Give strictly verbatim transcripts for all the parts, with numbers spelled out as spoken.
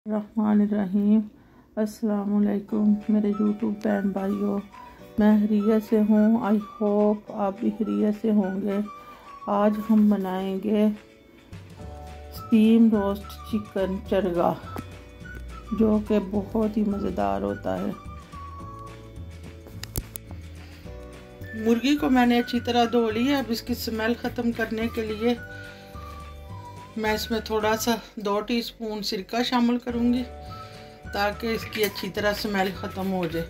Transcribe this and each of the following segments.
रहमानिर्रहीम। अस्सलामुअलैकुम मेरे यूट्यूब बहन भाइयों, मैं खैरियत से हूँ। आई होप आप भी खैरियत से होंगे। आज हम बनाएंगे स्टीम रोस्ट चिकन चरगा, जो कि बहुत ही मज़ेदार होता है। मुर्गी को मैंने अच्छी तरह धो लिया। अब इसकी स्मेल ख़त्म करने के लिए मैं इसमें थोड़ा सा दो टीस्पून सिरका शामिल करूँगी, ताकि इसकी अच्छी तरह स्मेल ख़त्म हो जाए।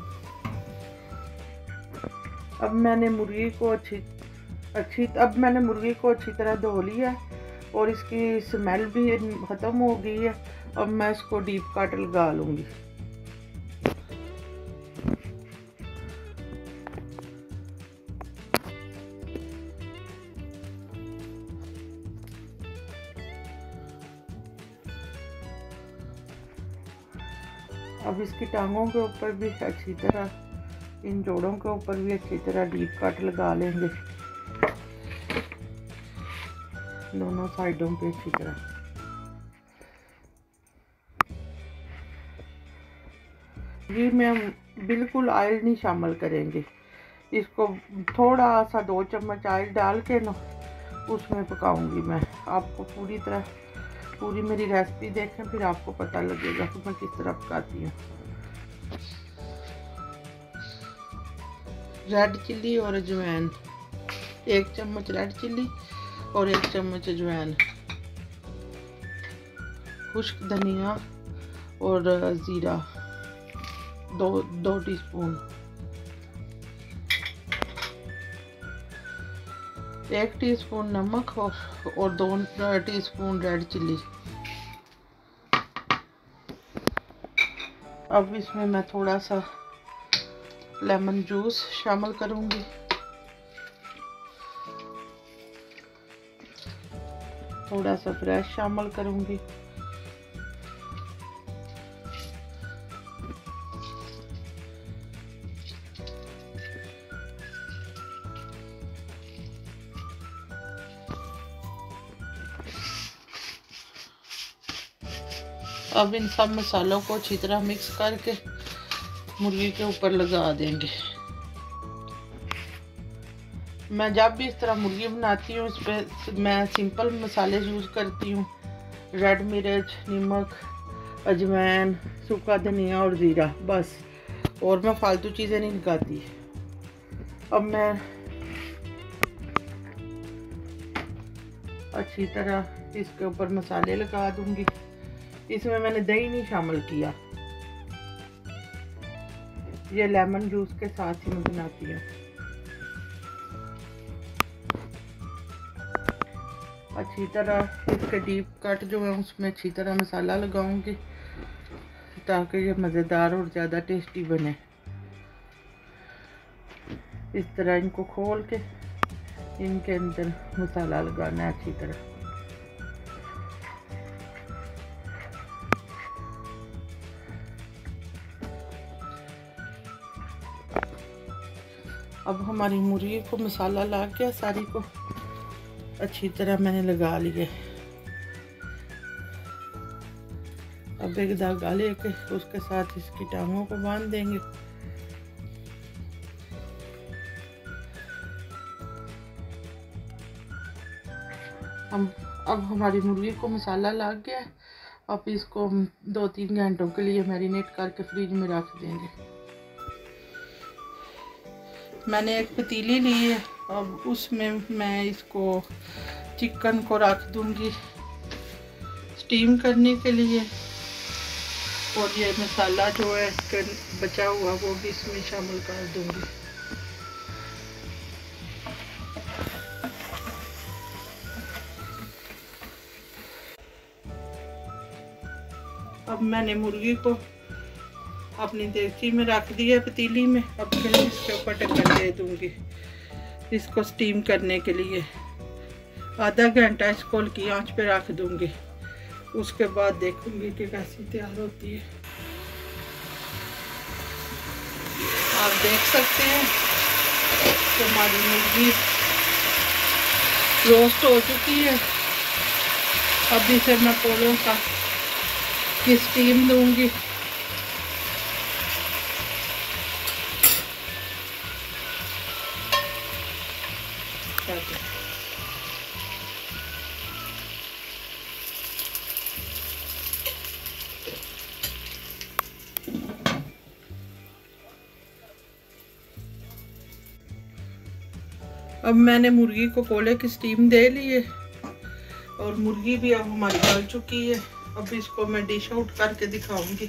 अब मैंने मुर्गी को अच्छी अच्छी अब मैंने मुर्गी को अच्छी तरह धो लिया और इसकी स्मेल भी ख़त्म हो गई है। अब मैं इसको डीप कट लगा लूँगी। अब इसकी टांगों के ऊपर भी अच्छी तरह, इन जोड़ों के ऊपर भी अच्छी तरह डीप कट लगा लेंगे, दोनों साइडों पे अच्छी तरह। ये में बिल्कुल ऑयल नहीं शामिल करेंगे। इसको थोड़ा सा दो चम्मच ऑयल डाल के ना उसमें पकाऊंगी मैं। आपको पूरी तरह पूरी मेरी रेसिपी देखें, फिर आपको पता लगेगा कि मैं किस तरह पकाती हूँ। रेड चिल्ली और अजवाइन, एक चम्मच रेड चिल्ली और एक चम्मच अजवाइन, खुश्क धनिया और ज़ीरा दो दो टीस्पून, एक टीस्पून नमक और, और दो टीस्पून रेड चिल्ली। अब इसमें मैं थोड़ा सा लेमन जूस शामिल करूंगी। थोड़ा सा फ्रेश शामिल करूंगी। अब इन सब मसालों को अच्छी तरह मिक्स करके मुर्गी के ऊपर लगा देंगे। मैं जब भी इस तरह मुर्गी बनाती हूँ, इस पर मैं सिंपल मसाले यूज़ करती हूँ। रेड मिर्च, नमक, अजवाइन, सूखा धनिया और ज़ीरा, बस। और मैं फालतू चीज़ें नहीं लगाती। अब मैं अच्छी तरह इसके ऊपर मसाले लगा दूँगी। इसमें मैंने दही नहीं शामिल किया, ये लेमन जूस के साथ ही मैं बनाती हूँ। अच्छी तरह इसके डीप कट जो है उसमें अच्छी तरह मसाला लगाऊंगी, ताकि ये मज़ेदार और ज़्यादा टेस्टी बने। इस तरह इनको खोल के इनके अंदर मसाला लगाना है अच्छी तरह। अब हमारी मुर्गी को मसाला लग गया, सारी को अच्छी तरह मैंने लगा लिया। अब एक धागा लेके उसके साथ इसकी टांगों को बांध देंगे। हम अब हमारी मुर्गी को मसाला लग गया। अब इसको दो तीन घंटों के लिए मैरिनेट करके फ्रिज में रख देंगे। मैंने एक पतीली ली है, अब उसमें मैं इसको चिकन को रख दूंगी स्टीम करने के लिए, और ये मसाला जो है बचा हुआ वो भी इसमें शामिल कर दूंगी। अब मैंने मुर्गी को अपनी देगची में रख दिया पतीली में। अब फिर इसके ऊपर ढक्कन दे दूंगी इसको स्टीम करने के लिए। आधा घंटा इसको हल्की आंच पे रख दूंगी। उसके बाद देखूंगी कि कैसी तैयार होती है। आप देख सकते हैं कि हमारी मुर्गी रोस्ट हो चुकी है। अब इसे मैं पोलों का इसकी स्टीम दूंगी। अब मैंने मुर्गी को कोले की स्टीम दे ली है और मुर्गी भी अब हमारी गल चुकी है। अब इसको मैं डिश आउट करके दिखाऊंगी।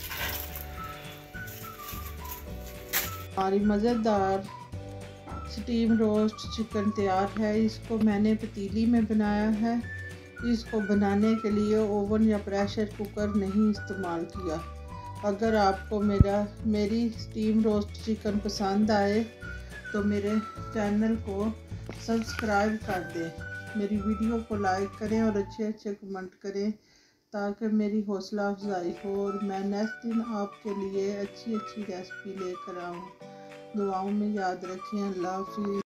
हमारी मज़ेदार स्टीम रोस्ट चिकन तैयार है। इसको मैंने पतीली में बनाया है। इसको बनाने के लिए ओवन या प्रेशर कुकर नहीं इस्तेमाल किया। अगर आपको मेरा मेरी स्टीम रोस्ट चिकन पसंद आए तो मेरे चैनल को सब्सक्राइब कर दें, मेरी वीडियो को लाइक करें और अच्छे अच्छे कमेंट करें ताकि मेरी हौसला अफजाई हो और मैं नेक्स्ट दिन आपके लिए अच्छी अच्छी रेसिपी लेकर आऊँ। दुआओं में याद रखें। अल्लाह हाफ़िज़।